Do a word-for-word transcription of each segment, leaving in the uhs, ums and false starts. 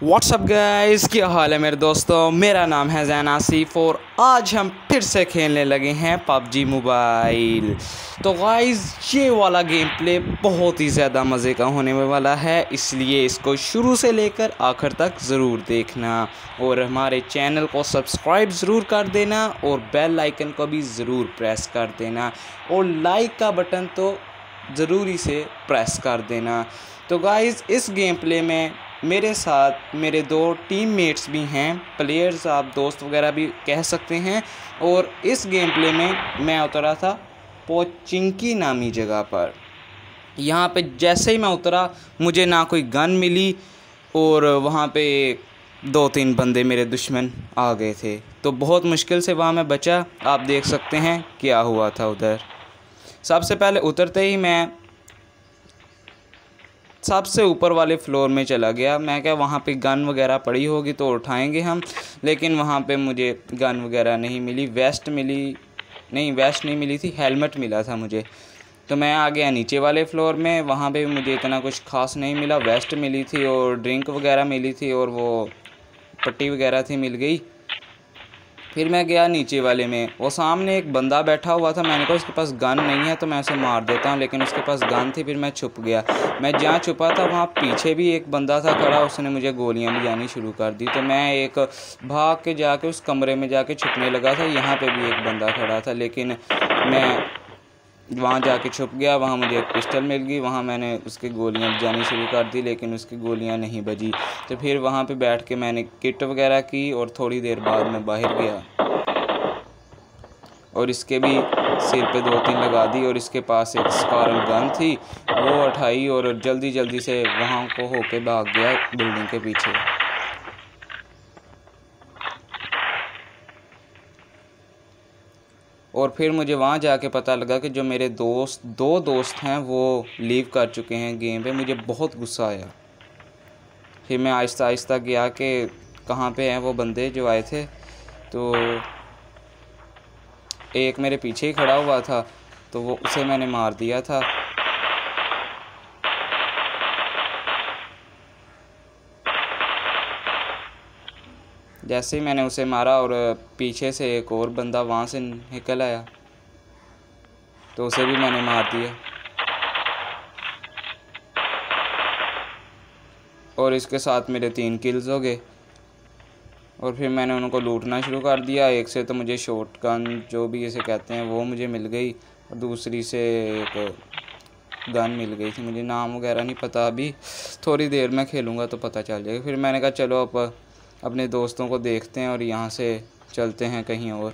WhatsApp guys, क्या हाल है मेरे दोस्तों। मेरा नाम है ज़ैन आसिफ और आज हम फिर से खेलने लगे हैं पबजी मोबाइल। तो गाइस ये वाला गेम प्ले बहुत ही ज़्यादा मज़े का होने वाला है, इसलिए इसको शुरू से लेकर आखिर तक ज़रूर देखना और हमारे चैनल को सब्सक्राइब ज़रूर कर देना और बेल आइकन को भी ज़रूर प्रेस कर देना और लाइक का बटन तो ज़रूरी से प्रेस कर देना। तो गाइस इस गेम प्ले में मेरे साथ मेरे दो टीममेट्स भी हैं, प्लेयर्स आप दोस्त वगैरह भी कह सकते हैं। और इस गेम प्ले में मैं उतरा था पोचिंकी नामी जगह पर। यहाँ पे जैसे ही मैं उतरा मुझे ना कोई गन मिली और वहाँ पे दो तीन बंदे मेरे दुश्मन आ गए थे, तो बहुत मुश्किल से वहाँ मैं बचा। आप देख सकते हैं क्या हुआ था उधर। सबसे पहले उतरते ही मैं सबसे ऊपर वाले फ्लोर में चला गया। मैं क्या वहाँ पे गन वगैरह पड़ी होगी तो उठाएंगे हम, लेकिन वहाँ पे मुझे गन वगैरह नहीं मिली। वेस्ट मिली नहीं वेस्ट नहीं मिली थी, हेलमेट मिला था मुझे। तो मैं आ गया नीचे वाले फ्लोर में, वहाँ पे मुझे इतना कुछ खास नहीं मिला। वेस्ट मिली थी और ड्रिंक वगैरह मिली थी और वो पट्टी वगैरह थी मिल गई। फिर मैं गया नीचे वाले में, वो सामने एक बंदा बैठा हुआ था। मैंने कहा उसके पास गन नहीं है तो मैं उसे मार देता हूँ, लेकिन उसके पास गन थी। फिर मैं छुप गया। मैं जहाँ छुपा था वहाँ पीछे भी एक बंदा था खड़ा, उसने मुझे गोलियाँ भी जानी शुरू कर दी। तो मैं एक भाग के जाके उस कमरे में जाके छुपने लगा था। यहाँ पे भी एक बंदा खड़ा था, लेकिन मैं वहाँ जाके छुप गया। वहाँ मुझे एक पिस्टल मिल गई, वहाँ मैंने उसकी गोलियाँ जानी शुरू कर दी, लेकिन उसकी गोलियाँ नहीं बजी। तो फिर वहाँ पे बैठ के मैंने किट वगैरह की और थोड़ी देर बाद मैं बाहर गया और इसके भी सिर पे दो तीन लगा दी और इसके पास एक स्कारल गन थी, वो उठाई और जल्दी जल्दी से वहाँ को होके भाग गया बिल्डिंग के पीछे। और फिर मुझे वहाँ जाके पता लगा कि जो मेरे दोस्त दो दोस्त हैं वो लीव कर चुके हैं गेम पे। मुझे बहुत गुस्सा आया। फिर मैं आहिस्ता आहिस्ता गया कि कहाँ पे हैं वो बंदे जो आए थे। तो एक मेरे पीछे ही खड़ा हुआ था, तो वो उसे मैंने मार दिया था। जैसे ही मैंने उसे मारा और पीछे से एक और बंदा वहाँ से निकल आया, तो उसे भी मैंने मार दिया। और इसके साथ मेरे तीन किल्स हो गए। और फिर मैंने उनको लूटना शुरू कर दिया। एक से तो मुझे शॉटगन जो भी इसे कहते हैं वो मुझे मिल गई और दूसरी से एक गन मिल गई थी। मुझे नाम वगैरह नहीं पता, अभी थोड़ी देर में खेलूँगा तो पता चल जाएगा। फिर मैंने कहा चलो अब अपने दोस्तों को देखते हैं और यहाँ से चलते हैं कहीं और।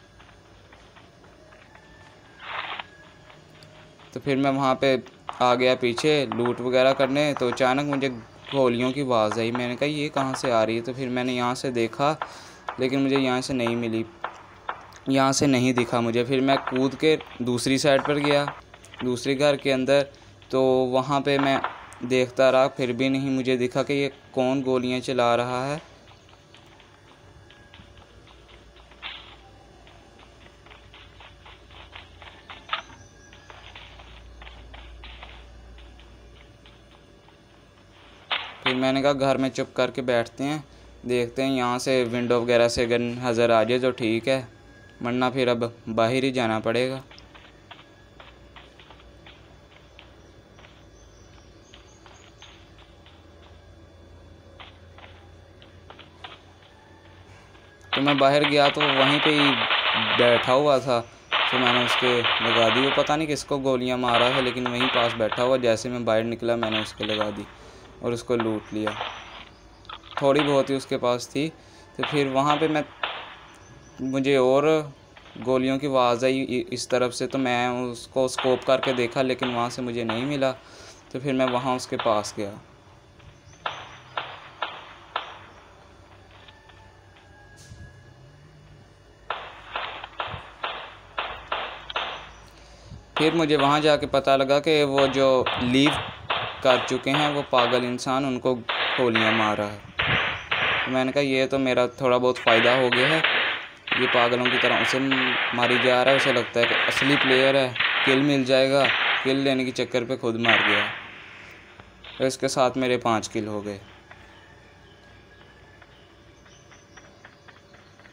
तो फिर मैं वहाँ पे आ गया पीछे लूट वगैरह करने, तो अचानक मुझे गोलियों की आवाज़ आई। मैंने कहा ये कहाँ से आ रही है। तो फिर मैंने यहाँ से देखा, लेकिन मुझे यहाँ से नहीं मिली, यहाँ से नहीं दिखा मुझे। फिर मैं कूद के दूसरी साइड पर गया, दूसरे घर के अंदर। तो वहाँ पे मैं देखता रहा, फिर भी नहीं मुझे दिखा कि ये कौन गोलियाँ चला रहा है। फिर मैंने कहा घर में चुप करके बैठते हैं, देखते हैं यहाँ से विंडो वगैरह से अगर नज़र आ जाए तो ठीक है, वरना फिर अब बाहर ही जाना पड़ेगा। तो मैं बाहर गया तो वहीं पे ही बैठा हुआ था। तो मैंने उसके लगा दी। वो पता नहीं किसको गोलियां मार रहा था, लेकिन वहीं पास बैठा हुआ। जैसे मैं बाहर निकला मैंने उसके लगा दी और उसको लूट लिया। थोड़ी बहुत ही उसके पास थी। तो फिर वहाँ पे मैं मुझे और गोलियों की आवाज़ आई इस तरफ से, तो मैं उसको स्कोप करके देखा, लेकिन वहाँ से मुझे नहीं मिला। तो फिर मैं वहाँ उसके पास गया। फिर मुझे वहाँ जाके पता लगा कि वो जो लीव कर चुके हैं वो पागल इंसान उनको गोलियाँ मार रहा है। तो मैंने कहा ये तो मेरा थोड़ा बहुत फ़ायदा हो गया है। ये पागलों की तरह उसे मारी जा रहा है, उसे लगता है कि असली प्लेयर है, किल मिल जाएगा। किल लेने के चक्कर पे खुद मार गया। तो इसके साथ मेरे पाँच किल हो गए।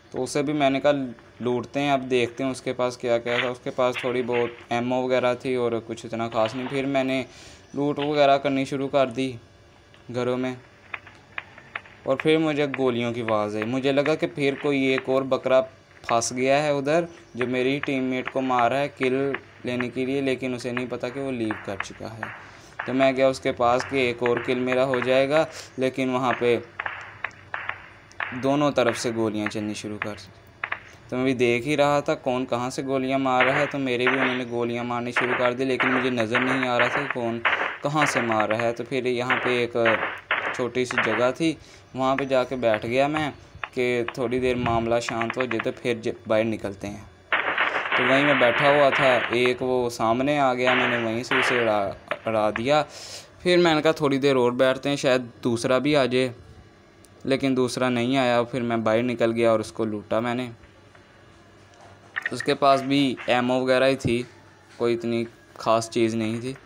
तो उसे भी मैंने कहा लूटते हैं, अब देखते हैं उसके पास क्या क्या था। उसके पास थोड़ी बहुत एमओ वगैरह थी और कुछ इतना ख़ास नहीं। फिर मैंने लूट वगैरह करनी शुरू कर दी घरों में, और फिर मुझे गोलियों की आवाज़ आई। मुझे लगा कि फिर कोई एक और बकरा फंस गया है उधर जो मेरी टीममेट को मार रहा है किल लेने के लिए, लेकिन उसे नहीं पता कि वो लीव कर चुका है। तो मैं गया उसके पास कि एक और किल मेरा हो जाएगा, लेकिन वहाँ पे दोनों तरफ से गोलियाँ चलनी शुरू कर। तो मैं भी देख ही रहा था कौन कहाँ से गोलियाँ मार रहा है, तो मेरे भी उन्होंने गोलियाँ मारनी शुरू कर दी, लेकिन मुझे नज़र नहीं आ रहा था कौन कहाँ से मार रहा है। तो फिर यहाँ पे एक छोटी सी जगह थी, वहाँ पे जाके बैठ गया मैं कि थोड़ी देर मामला शांत हो जाए तो फिर बाहर निकलते हैं। तो वहीं मैं बैठा हुआ था, एक वो सामने आ गया, मैंने वहीं से उसे उड़ा उड़ा दिया। फिर मैंने कहा थोड़ी देर और बैठते हैं, शायद दूसरा भी आ जाए, लेकिन दूसरा नहीं आया। फिर मैं बाहर निकल गया और उसको लूटा मैंने। उसके पास भी एमओ वगैरह ही थी, कोई इतनी ख़ास चीज़ नहीं थी।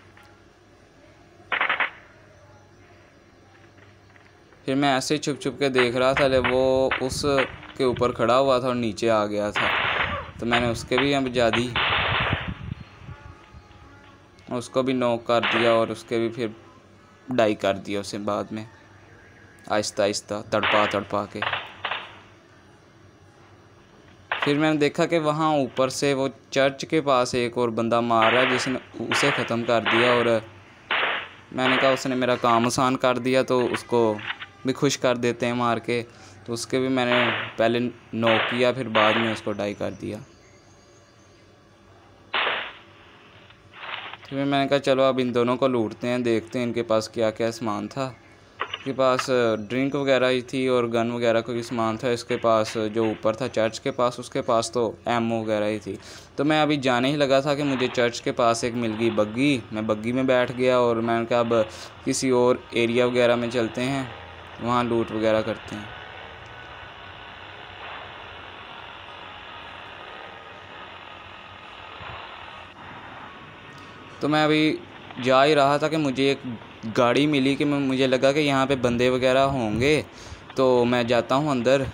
फिर मैं ऐसे छुप छुप के देख रहा था, ले वो उस के ऊपर खड़ा हुआ था और नीचे आ गया था, तो मैंने उसके भी अब जा दी, उसको भी नॉक कर दिया और उसके भी फिर डाई कर दिया उसे बाद में आहिस्ता आहिस्ता तड़पा तड़पा के। फिर मैंने देखा कि वहाँ ऊपर से वो चर्च के पास एक और बंदा मार रहा है जिसने उसे ख़त्म कर दिया, और मैंने कहा उसने मेरा काम आसान कर दिया तो उसको भी खुश कर देते हैं मार के। तो उसके भी मैंने पहले नॉक किया, फिर बाद में उसको डाई कर दिया। फिर मैंने कहा चलो अब इन दोनों को लूटते हैं, देखते हैं इनके पास क्या क्या सामान था। इसके पास ड्रिंक वगैरह ही थी और गन वगैरह कोई सामान था। इसके पास जो ऊपर था चर्च के पास, उसके पास तो एमओ वगैरह ही थी। तो मैं अभी जाने ही लगा था कि मुझे चर्च के पास एक मिल गई बग्गी। मैं बग्गी में बैठ गया और मैंने कहा अब किसी और एरिया वगैरह में चलते हैं, वहाँ लूट वगैरह करते हैं। तो मैं अभी जा ही रहा था कि मुझे एक गाड़ी मिली कि मैं मुझे लगा कि यहाँ पे बंदे वगैरह होंगे, तो मैं जाता हूँ अंदर।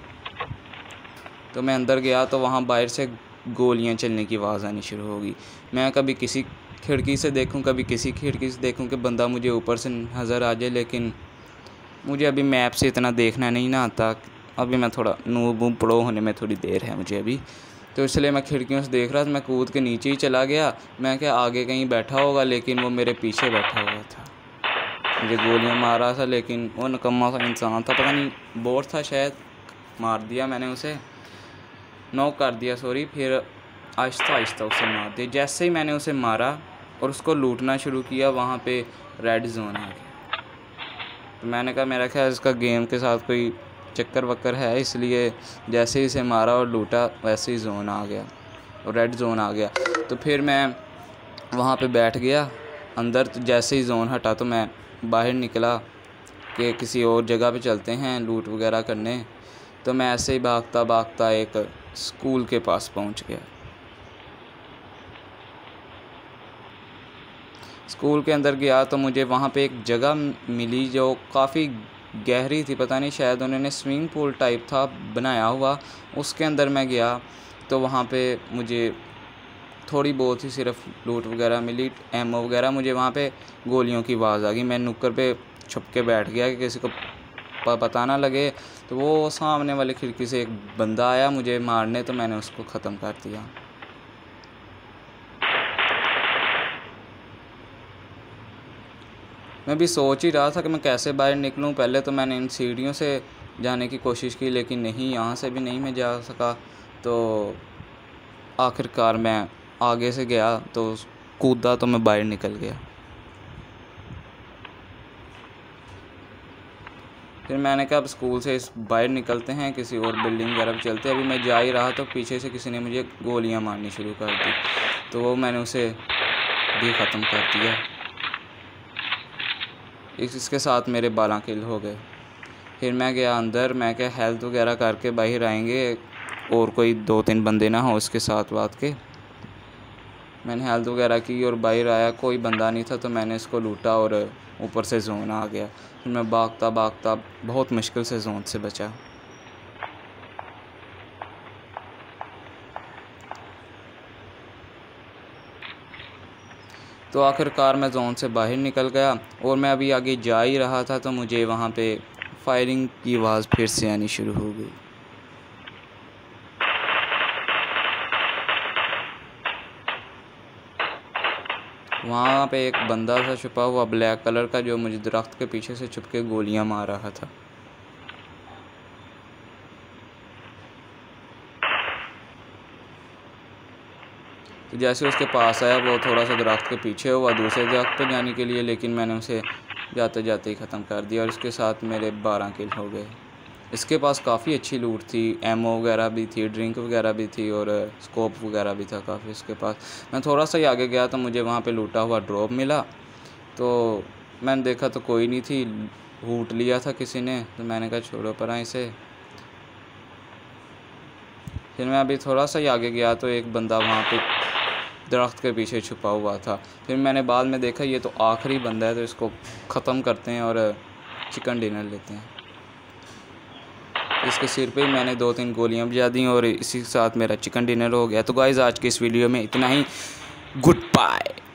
तो मैं अंदर गया तो वहाँ बाहर से गोलियाँ चलने की आवाज़ आनी शुरू होगी। मैं कभी किसी खिड़की से देखूँ, कभी किसी खिड़की से देखूँ कि बंदा मुझे ऊपर से नज़र आ जाए, लेकिन मुझे अभी मैप से इतना देखना नहीं ना आता। अभी मैं थोड़ा नूब वूब प्रो होने में थोड़ी देर है मुझे अभी, तो इसलिए मैं खिड़कियों से देख रहा था। मैं कूद के नीचे ही चला गया, मैं क्या आगे कहीं बैठा होगा, लेकिन वो मेरे पीछे बैठा हुआ था, मुझे गोलियां मार रहा था। लेकिन वो निकम्मा सा इंसान था, पता नहीं बोट था शायद, मार दिया मैंने उसे, नॉक कर दिया सॉरी। फिर आहिस्ता आहिस्ता उसे मार दिया। जैसे ही मैंने उसे मारा और उसको लूटना शुरू किया, वहाँ पे रेड जोन आ गया। तो मैंने कहा मेरा ख्याल इसका गेम के साथ कोई चक्कर वक्कर है, इसलिए जैसे ही इसे मारा और लूटा वैसे ही जोन आ गया और रेड जोन आ गया। तो फिर मैं वहाँ पे बैठ गया अंदर। तो जैसे ही जोन हटा तो मैं बाहर निकला कि किसी और जगह पे चलते हैं लूट वगैरह करने। तो मैं ऐसे ही भागता भागता एक स्कूल के पास पहुँच गया। स्कूल के अंदर गया तो मुझे वहाँ पे एक जगह मिली जो काफ़ी गहरी थी, पता नहीं शायद उन्होंने स्विमिंग पूल टाइप था बनाया हुआ। उसके अंदर मैं गया तो वहाँ पे मुझे थोड़ी बहुत ही सिर्फ लूट वगैरह मिली, एमओ वगैरह। मुझे वहाँ पे गोलियों की आवाज़ आ गई। मैं नुक्कड़ पे छुप के बैठ गया कि किसी को पता ना लगे। तो वो सामने वाली खिड़की से एक बंदा आया मुझे मारने, तो मैंने उसको ख़त्म कर दिया। मैं भी सोच ही रहा था कि मैं कैसे बाहर निकलूं। पहले तो मैंने इन सीढ़ियों से जाने की कोशिश की, लेकिन नहीं, यहाँ से भी नहीं मैं जा सका। तो आखिरकार मैं आगे से गया तो कूदा तो मैं बाहर निकल गया। फिर मैंने कहा अब स्कूल से इस बाहर निकलते हैं, किसी और बिल्डिंग वगैरह पर चलते हैं। अभी मैं जा ही रहा तो पीछे से किसी ने मुझे गोलियां मारनी शुरू कर दी, तो वो मैंने उसे भी ख़त्म कर दिया। इसके साथ मेरे बारह किल हो गए। फिर मैं गया अंदर, मैं क्या हेल्थ वगैरह करके बाहर आएंगे और कोई दो तीन बंदे ना हो उसके साथ बात के। मैंने हेल्थ वगैरह की और बाहर आया, कोई बंदा नहीं था, तो मैंने इसको लूटा और ऊपर से जोन आ गया। फिर मैं भागता भागता बहुत मुश्किल से जोन से बचा। तो आखिरकार मैं जोन से बाहर निकल गया और मैं अभी आगे जा ही रहा था तो मुझे वहाँ पे फायरिंग की आवाज़ फिर से आनी शुरू हो गई। वहाँ पे एक बंदा था छुपा हुआ ब्लैक कलर का, जो मुझे दरख्त के पीछे से छुप के गोलियाँ मार रहा था। तो जैसे उसके पास आया, वो थोड़ा सा दरख्त के पीछे हुआ दूसरे दरख्त पर जाने के लिए, लेकिन मैंने उसे जाते जाते ही ख़त्म कर दिया और उसके साथ मेरे बारह किल हो गए। इसके पास काफ़ी अच्छी लूट थी, एमओ वगैरह भी थी, ड्रिंक वगैरह भी थी और स्कोप वगैरह भी था काफ़ी इसके पास। मैं थोड़ा सा ही आगे गया तो मुझे वहाँ पे लूटा हुआ ड्रॉप मिला, तो मैंने देखा तो कोई नहीं थी, लूट लिया था किसी ने, तो मैंने कहा छोड़ो परा इसे। फिर मैं अभी थोड़ा सा ही आगे गया तो एक बंदा वहाँ पे दरख्त के पीछे छुपा हुआ था। फिर मैंने बाद में देखा ये तो आखिरी बंदा है, तो इसको ख़त्म करते हैं और चिकन डिनर लेते हैं। इसके सिर पे ही मैंने दो तीन गोलियां बजा दी और इसी के साथ मेरा चिकन डिनर हो गया। तो गाइस आज की इस वीडियो में इतना ही। Good bye.